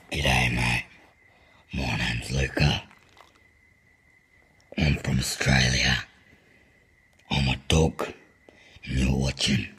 G'day, mate. My name's Lucca. I'm from Australia. I'm a dog, and you're watching